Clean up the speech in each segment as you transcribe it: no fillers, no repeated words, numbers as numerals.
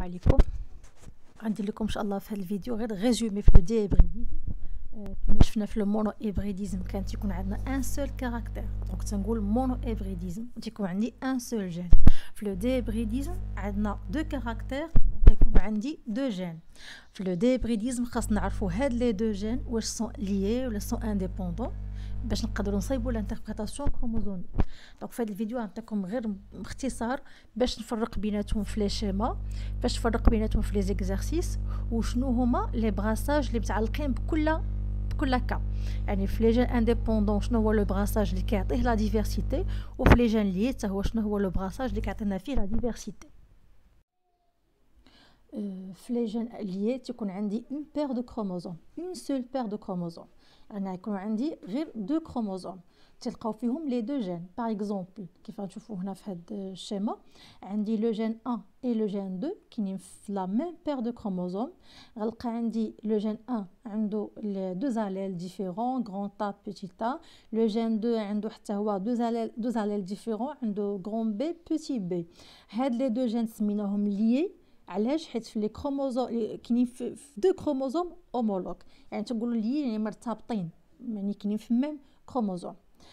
عليكم. غندير لكم ان شاء الله في هذا الفيديو غير ريزومي في لو دي هيبريديزم. كما شفنا في لو مونو هيبريديزم كان تيكون عندنا ان سول كاركتير، دونك تنقول مونو هيبريديزم تيكون عندي ان سول جين. في لو دي هيبريديزم عندنا دو كاركتير، تيكون عندي دو جين. في لو دي هيبريديزم خاصنا نعرفوا هاد لي دو جين واش سون ليي ولا سون انديبوندون باش نقدروا نصايبوا لانتربريتاسيون كروموزوميك. دونك في هذا الفيديو غنعطيكم غير باختصار باش نفرق بيناتهم في لي شيما، باش نفرق بيناتهم في لي زيكزارسيس، وشنو هما لي براساج اللي متعلقين بكل كا. يعني في لي جين انديبوندون شنو هو لو براساج اللي كيعطيه لا ديفيرسيتي، وفي لي جين ليي حتى هو شنو هو لو براساج اللي كيعطينا فيه لا ديفيرسيتي. في لي جين ليي تيكون عندي اون بير دو كروموزوم، اون سول بير دو كروموزوم. انا يكون عندي غير دو كروموزوم تلقاو فيهم لي دو جين. باغ اكزومبل كيف غنشوفوا هنا في هذا الشيما عندي لو جين 1 اي لو جين 2 كاينين في لا ميم بير دو كروموزوم. غنلقى عندي لو جين 1 عنده دو زاليل ديفيرون غران تا بيتي تا، لو جين 2 عنده حتى هو دو زاليل ديفيرون عنده غران بي بيتي بي. هاد لي دو جين سميناهم ليي. علاش؟ حيت في لي كروموزوم كاينين في دو كروموزوم اومولوج، يعني تنقولوا لي يعني مرتبطين، يعني كاينين في ميم كروموزوم.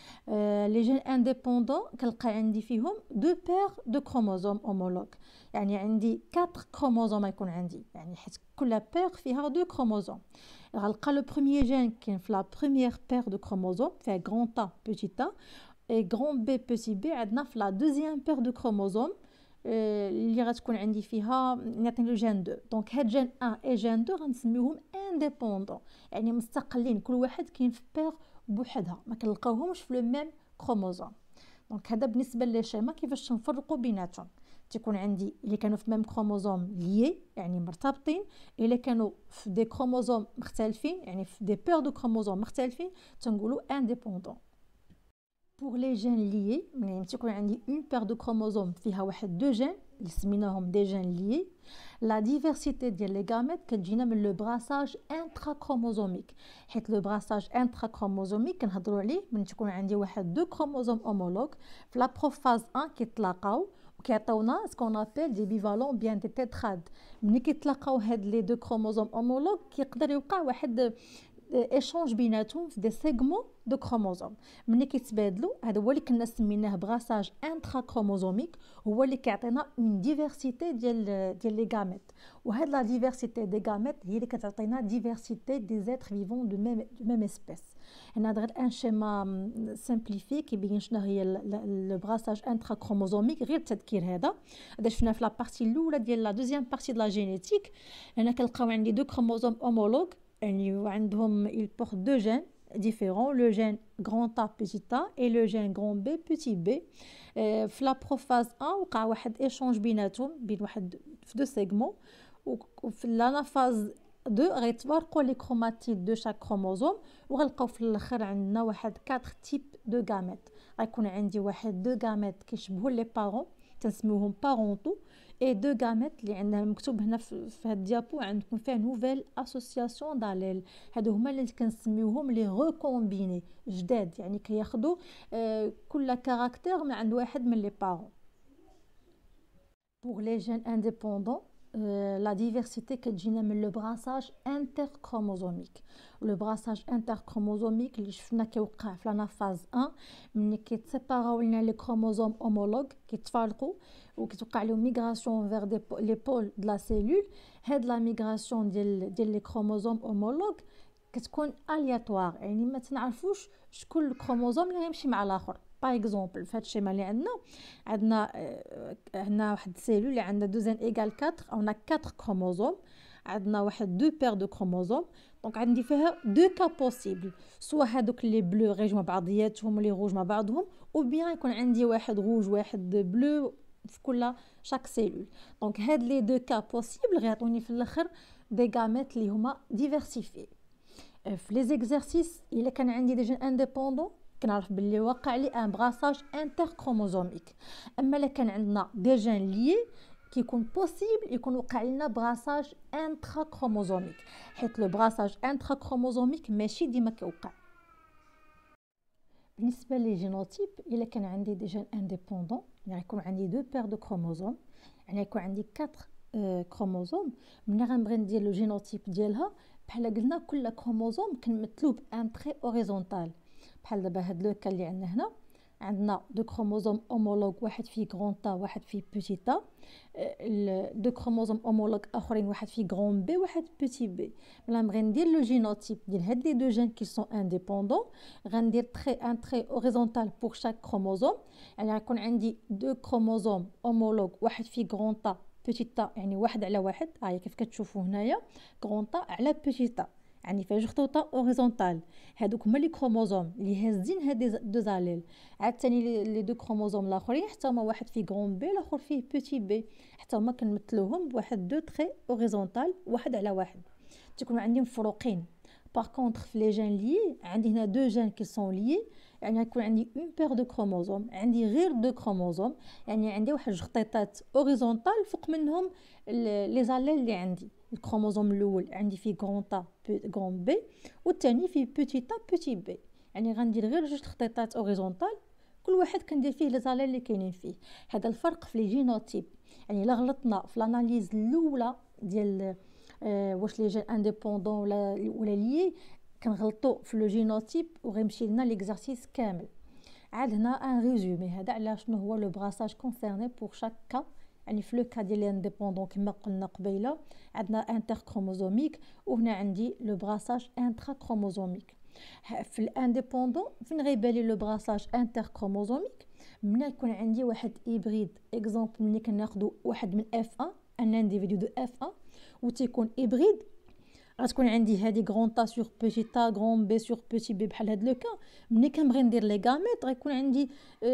لي جين انديبوندون كنلقى عندي فيهم دو بير دو كروموزوم اومولوج، يعني عندي 4 كروموزوم يكون عندي، يعني حيت كل بير فيها دو كروموزوم. غنلقى لو بروميير جين كاين في لا بروميير بير دو كروموزوم فيها غران تا بيتي تا، اي غران بي بيتي بي عندنا في لا دوزيام بير دو كروموزوم اللي غتكون عندي فيها نعطي لو جين 2. دونك هاد جين 1 اي جين 2 غنسميوهم انديبوندون، يعني مستقلين، كل واحد كاين في بير بوحدها، ما كنلقاوهمش في لو ميم كروموزوم. دونك هذا بالنسبه لي شيما كيفاش نفرقوا بيناتهم. تيكون عندي اللي كانوا في ميم كروموزوم ليي يعني مرتبطين، الا كانوا في دي كروموزوم مختلفين يعني في دي بير دو كروموزوم مختلفين تنقولوا انديبوندون. pour les gènes liés يعني تيكون عندي une paire de chromosomes فيها واحد دو جين اللي سميناهم دي جين liés. لا ديفيرسيتي ديال لي غاميت كتجينا من لو براساج انترا كروموزوميك، حيت لو براساج انترا كروموزوميك كنهضروا عليه من تكون عندي واحد دو كروموزوم اومولوج في لا بروفاز 1 كيتلاقاو وكيعطيونا سكون ابل دي بيفالون بيان دي تيتراد. ملي كيتلاقاو هاد لي دو كروموزوم اومولوج كيقدر يوقع واحد ايشونج بيناتهم في دي سيغمون دو كروموزوم. ملي كيتبادلوا هذا هو اللي كنا سميناه براساج انترا كروموزوميك، هو اللي كيعطينا اون ديفيرسيتي ديال لي غاميت. وهاد لا ديفيرسيتي دي غاميت هي اللي كتعطينا ديفيرسيتي دي زيتر فيفون دو ميم اسبيس. هنا غير ان شيما سامبليفي كيبين شنو هي لو براساج انترا كروموزوميك، غير التذكير هذا شفنا في لا بارتي الاولى ديال لا دوزيام بارتي د لا جينيتيك. هنا كنلقاو عندي دو كروموزوم اومولوج يعني عندهم il porte deux gènes différents, le gène grand A petit a et le gène grand B petit b. في لا بروفاز 1 وقع واحد ايشونج بيناتهم بين واحد في دو سيغمون، وفي الانافاز 2 غيتفارقوا لي كروماتيد دو شاك كروموزوم وغنلقاو في الاخر عندنا واحد 4 تيب دو غاميت. غيكون عندي واحد دو غاميت كيشبهوا لي بارون تنسميوهم بارونتو، اي دو غاميت اللي عندنا مكتوب هنا في هاد الديابو عندكم فيها نوفيل اسوسياسيون داليل. هادو هما اللي كنسميوهم لي ريكومبيني جداد، يعني كياخذوا كل كاركتير من عند واحد من لي بارون. pour les gènes indépendants la diversité كتجينا من لو براساج انتركروموزوميك. لو براساج انتركروموزوميك اللي شفنا كيوقع في لانافاز 1 ملي كيتسيباراو لنا لي كروموزوم اومولوج كيتفارقوا وكتوقع لهم ميغراسيون فيغ لي بول د لا سيلول. هاد لا ميغراسيون ديال لي كروموزوم اومولوج كتكون الياتوار، يعني ما تنعرفوش شكون الكروموزوم اللي غيمشي مع الاخر. باغ اكزومبل في هاد الشيما اللي عندنا هنا واحد السيلول اللي عندها 2 ايغال 4 او 4 كروموزوم، عندنا واحد دو بير دو كروموزوم. دونك عندي فيها دو كا بوسيبل، سوا هادوك لي بلو غيجوا مع بعضياتهم ولي روج مع بعضهم، او بيان يكون عندي واحد روج واحد بلو في كل شاك سيلول. دونك هاد لي دو كا بوسيبل غيعطوني في الاخر دي غاميت اللي هما ديفيرسيفي. في لي زيكزارسيس الا كان عندي دي جين انديبوندون كنعرف باللي واقع لي ان براساج انتر كروموزوميك. اما الا كان عندنا دي جين ليي كيكون بوسيبل يكون وقع لنا براساج انترا كروموزوميك، حيت لو براساج انترا كروموزوميك ماشي ديما كيوقع. بالنسبه لي جينوتيب الا كان عندي دي جين انديبوندون يعني يكون عندي دو بير دو كروموزوم، يعني يكون عندي 4 كروموزوم ملي غنبغي ندير لو جينوتيب ديالها بحال قلنا كل كروموزوم كنمثلوه بان تري اوريزونتال. بحال دابا هاد لو كا اللي عندنا هنا عندنا دو كروموزوم اومولوج، واحد فيه غران تا واحد فيه بوتي تا، دو كروموزوم اومولوج اخرين واحد فيه غران بي واحد بوتي بي. ملي نبغي ندير لو جينوتيب ديال هاد لي دو جين كي سون انديبوندون غندير ان تري اوريزونتال بور شاك كروموزوم. يعني غيكون عندي دو كروموزوم اومولوج واحد فيه غران تا بوتي تا، يعني واحد على واحد، هاهي كيف كتشوفوا هنايا غران تا على بوتي تا، يعني فيها جوج طوطا اوريزونتال. هادوك هما لي كروموزوم اللي هازين هاد دو زاليل. عاوتاني لي دو كروموزوم الاخرين حتى هما واحد فيه غران بي الاخر فيه بوتي بي، حتى هما كنمثلوهم بواحد دو تري اوريزونتال واحد على واحد، تيكون عندي مفروقين. باغ كونطخ في لي جين لي عندي هنا دو جين كي سون لي، يعني غيكون عندي اون بير دو كروموزوم، عندي غير دو كروموزوم، يعني عندي واحد جوج خطيطات اوريزونتال فوق منهم لي زاليل اللي عندي. الكروموزوم الاول عندي فيه غران تا غران بي، والثاني فيه بوتي تا بوتي بي، يعني غندير غير جوج خطيطات اوريزونتال كل واحد كندير فيه لي زاليل اللي كاينين فيه. هذا الفرق في لي جينوتيب. يعني الا غلطنا في الاناليز الاولى ديال واش لي جين انديبوندون ولا ليي كنغلطوا في لو جينوتيب وغيمشي لنا ليكزارسيس كامل. عاد هنا ان ريزومي هذا على شنو هو لو براساج كونسيرني بور شاك كا. يعني في لو كا ديال الانديبوندون كما قلنا قبيله عندنا انتر كروموزوميك، وهنا عندي لو براساج انترا كروموزوميك. في الانديبوندون فين غيبان لي لو براساج انتر كروموزوميك؟ ملي يكون عندي واحد هيبريد، اكزومبل ملي كناخذوا واحد من اف 1 ان انديفيدو دو اف 1 وتيكون هيبريد، غتكون عندي هادي غران تا سور بوتي تا غران بي سور بوتي بي بحال هاد لو كا. ملي كنبغي ندير لي غاميت غيكون عندي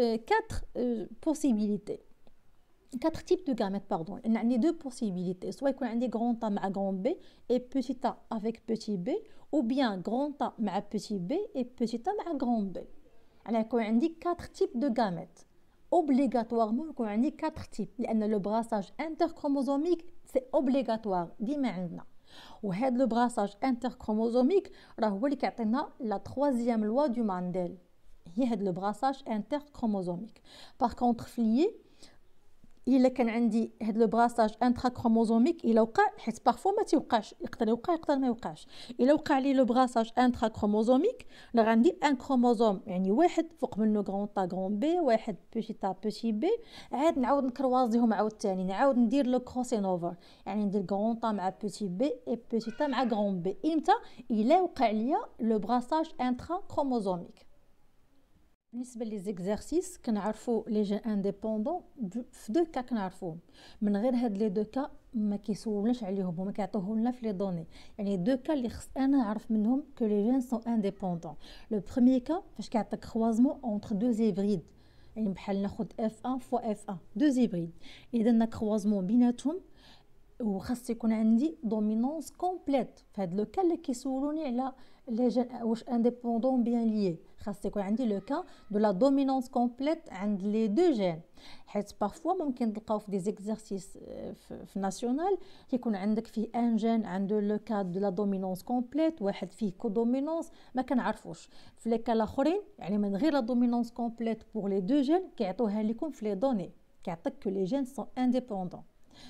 4 بوسيبيليتي، 4 types de gamètes pardon. لان عندي دو بوسيبيليتي، سوا يكون عندي غران تا مع غران بي اي بوتي تا افيك بوتي بي، او بيان غران تا مع بوتي بي اي بوتي تا مع غران بي. يعني يكون عندي 4 types de gamètes اوبليغاتوارمون، يكون عندي 4 types لان لو براساج انتر كروموزوميك سي اوبليغاتوار ديما عندنا. وهذا لو براساج انتر كروموزوميك راه هو اللي كيعطينا لا تروازيام لوا دو مانديل، هي هذا لو براساج انتر كروموزوميك. باغ كونطخ فليي الا كان عندي هذا لو براساج انترا كروموزوميك الا وقع، حيت بارفو ما تيوقعش، يقدر يوقع يقدر ما يوقعش. الا وقع لي لو براساج انترا كروموزوميك راه غندير ان كروموزوم، يعني واحد فوق منه غران تا غران بي، واحد بوتي تا بوتي بي، عاد نعاود نكروازيهم عاوتاني، نعاود ندير لو كروسين اوفر، يعني ندير غران تا مع بوتي بي اي بوتي تا مع غران بي. امتى؟ الا وقع ليا لو براساج انترا كروموزوميك. بالنسبه لي زيكزارسيس كنعرفوا لي جين انديبوندون في دو كا كنعرفوهم، من غير هاد لي دو كا ما كيسولناش عليهم وما كيعطوه لنا في لي دوني. يعني دو كا اللي خص انا نعرف منهم كو لي جين سون انديبوندون. لو بروميير كا فاش كيعطيك كروازمون اونتر دو هيبريد، يعني بحال ناخذ اف 1 فوا اف 1 دو هيبريد، اذا درنا كروازمون بيناتهم وخاص يكون عندي دومينونس كومبليت. في هذا لو كا اللي كيسولوني على لي جين واش انديبوندون بيان ليي، خاص يكون عندي لو كا دو لا دومينونس كومبليت عند لي دو جين. حيت بارفوا ممكن تلقاو في دي زيكزارسيس في ناسيونال كيكون عندك فيه ان جين عنده لو كا دو لا دومينونس كومبليت، واحد فيه كو دومينونس ما كنعرفوش. في لي كا الاخرين يعني من غير لا دومينونس كومبليت بور لي دو جين كيعطوها لكم في لي دوني، كيعطيك كو لي جين سون انديبوندون.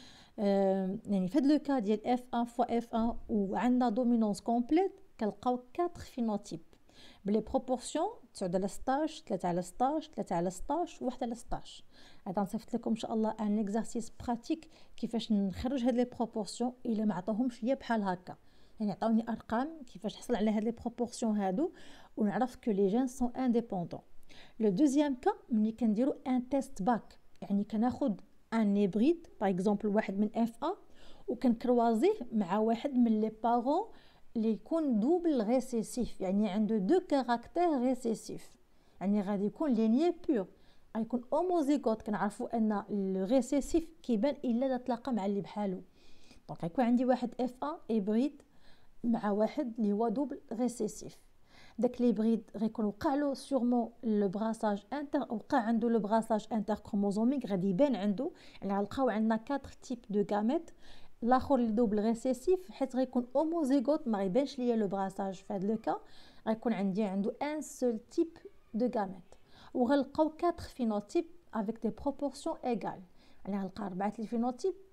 يعني في هذا لو كا ديال اف 1 فوا اف 1 وعندنا دومينونس كومبليت كنلقاو 4 فينوتيب بلي بروبورسيون 9 على 16 3 على 16 3 على 16 1 على 16. هذا نصيفط لكم ان شاء الله ان اكزرسيس براتيك كيفاش نخرج هاد لي بروبورسيون الا ما عطاوهمش ليا بحال هكا. يعني عطاوني ارقام كيفاش نحصل على هاد لي بروبورسيون هادو ونعرف كو لي جين سون انديبوندون. لو دوزيام كا ملي كنديرو ان تيست باك، يعني كناخذ ان هيبريد باغ اكزومبل واحد من اف 1 وكنكروازيه مع واحد من لي بارون اللي يكون دوبل ريسيسيف، يعني عنده دو كاركتير ريسيسيف، يعني غادي يكون لينيي بور، غيكون اوموزيغوت. كنعرفوا ان الريسيسيف كيبان الا تلاقى مع اللي بحالو. دونك غيكون عندي واحد اف 1 هيبريد مع واحد اللي هو دوبل ريسيسيف. داك لي بريد غيكون وقع له سورمون لو براساج انتر، وقع عنده لو براساج انتر كروموزوميك، غادي يبان عنده. يعني غنلقاو عندنا 4 تيب دو غاميت. الاخر اللي دوبل ريسيسيف حيت غيكون اوموزيغوت ما غيبانش ليا لو براساج. في هذا لو كا غيكون عنده ان سول تيب دو غاميت، وغنلقاو 4 فينوتيب افيك دي بروبورسيون ايغال. يعني غنلقى 4 الفينوتيب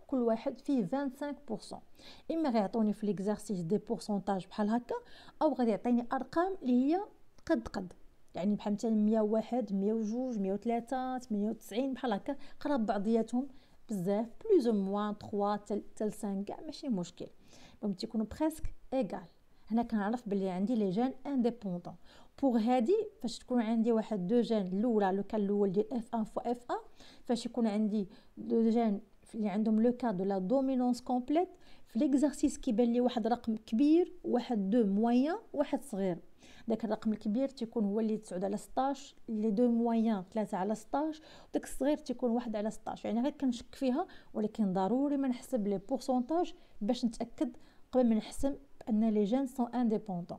كل واحد فيه 25%. اما غيعطوني في ليكزارسيس دي بورسونتاج بحال هكا، او غادي يعطيني ارقام اللي هي قد يعني بحال مثلا 101 102 103 98 بحال هكا قراب بعضياتهم بزاف، بلوز او موان 3 حتى 5 كاع ماشي مشكل، المهم تيكونوا بريسك ايغال. هنا كنعرف بلي عندي لي جين انديبوندون. بوغ هادي فاش تكون عندي واحد دو جين الاولى لو كان الاول ديال اف 1 فوا اف 1، فاش يكون عندي دو جين اللي عندهم لو كا دو لا دومينونس كومبليت، في ليكزارسيس كيبان لي واحد رقم كبير واحد دو موين واحد صغير. داك الرقم الكبير تيكون هو اللي 9 على 16، لي دو موين 3 على 16، وداك الصغير تيكون 1 على 16. يعني غير كنشك فيها، ولكن ضروري ما نحسب لي بورسونتاج باش نتاكد قبل ما نحسب بان لي جين سون انديبوندون.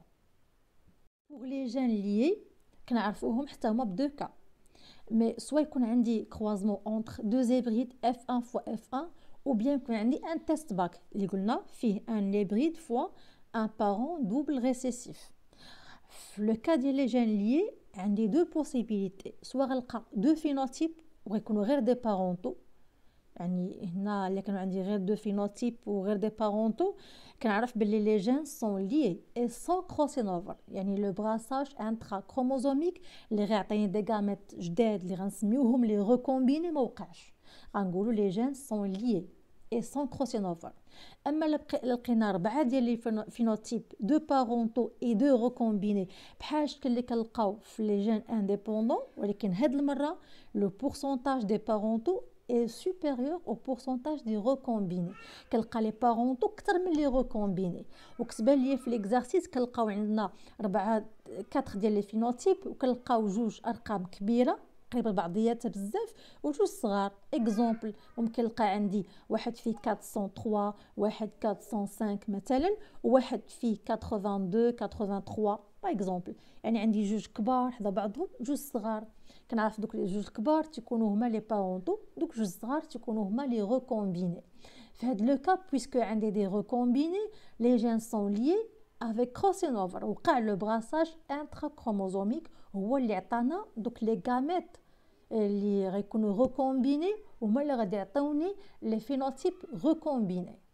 بوغ لي جين ليي كنعرفوهم حتى هما بدو كا، مي سوا يكون عندي كروازمون اونتر دو زيبريد اف 1 فوا اف 1، ou bien يكون عندي ان تيست باك اللي قلنا فيه ان ليبريد فوا ان بارون دوبل ريسيسيف. في لو كا ديال لي جين ليي عندي دو بوسيبيليتي، سوا غنلقى دو فينوتيب وغيكونوا غير دي بارونتو، يعني هنا اللي كانوا عندي غير دو فينوتيب وغير دي بارونتو كنعرف بلي لي جين سون ليي اي سون كروسين اوفر، يعني لو براساج انترا كروموزوميك اللي غيعطيني دي غاميت جداد اللي غنسميوهم لي ريكومبيني ما وقعش، غنقولوا لي جين سون ليي اي سون كروسين اوفر. اما لقينا 4 ديال لي فينوتيب دو بارونتو اي دو ريكومبيني بحال الشكل اللي كنلقاو في لي جين انديبوندون، ولكن هاد المره لو بورسونتاج دي بارونتو est supérieur au pourcentage des recombinés. كنلقى لي بارونتو اكثر من لي ريكومبيني، وكتبان لي في ليكزارسيس كنلقاو عندنا 4 ديال لي فينوتيب، وكنلقاو جوج ارقام كبيره قريبه لبعضياتها بزاف وجوج صغار. اكزومبل ممكن نلقى عندي واحد فيه 403 واحد 405 مثلا، وواحد فيه 82 83 باغ اكزومبل، يعني عندي جوج كبار حدا بعضهم جوج صغار. كنعرف دوك جوج الكبار تيكونوا هما لي بارونتو، دوك جوج صغار تيكونوا هما لي ريكومبيني. في هاد لو كا بويسكو عندي دي ريكومبيني لي جين سون ليي افيك كروسين اوفر، وقع لو براساج انترا كروموزوميك هو اللي عطانا دوك لي غاميت اللي غيكونوا ريكومبيني، هما اللي غادي يعطيوني لي فينوتيب ريكومبيني.